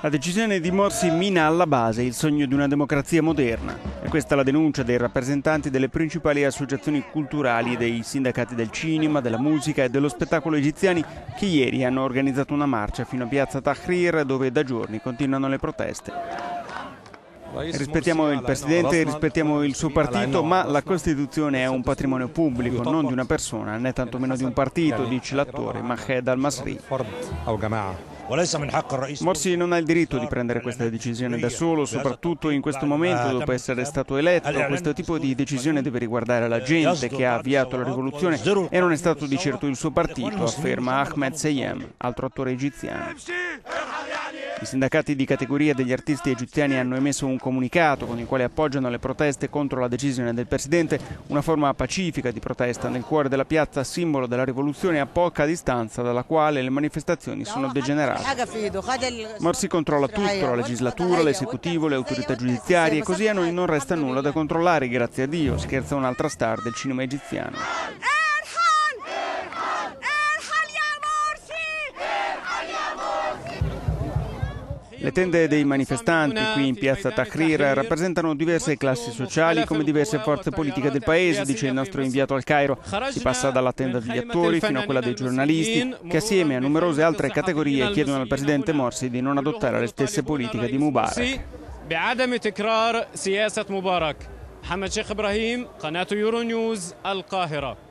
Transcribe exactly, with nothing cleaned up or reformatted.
La decisione di Morsi mina alla base il sogno di una democrazia moderna. E questa è la denuncia dei rappresentanti delle principali associazioni culturali e dei sindacati del cinema, della musica e dello spettacolo egiziani che ieri hanno organizzato una marcia fino a piazza Tahrir, dove da giorni continuano le proteste. Rispettiamo il Presidente, rispettiamo il suo partito, ma la Costituzione è un patrimonio pubblico, non di una persona, né tantomeno di un partito, dice l'attore Mahed al-Masri. Morsi non ha il diritto di prendere questa decisione da solo, soprattutto in questo momento dopo essere stato eletto. Questo tipo di decisione deve riguardare la gente che ha avviato la rivoluzione e non è stato di certo il suo partito, afferma Ahmed Seyem, altro attore egiziano. I sindacati di categoria degli artisti egiziani hanno emesso un comunicato con il quale appoggiano le proteste contro la decisione del Presidente, una forma pacifica di protesta nel cuore della piazza, simbolo della rivoluzione a poca distanza dalla quale le manifestazioni sono degenerate. Morsi controlla tutto, la legislatura, l'esecutivo, le autorità giudiziarie, così a noi non resta nulla da controllare, grazie a Dio, scherza un'altra star del cinema egiziano. Le tende dei manifestanti qui in piazza Tahrir rappresentano diverse classi sociali come diverse forze politiche del paese, dice il nostro inviato al Cairo. Si passa dalla tenda degli attori fino a quella dei giornalisti, che assieme a numerose altre categorie chiedono al presidente Morsi di non adottare le stesse politiche di Mubarak. بعدم تكرار سياسة مبارك. محمد شيخ إبراهيم قناة يورو نيوز القاهرة.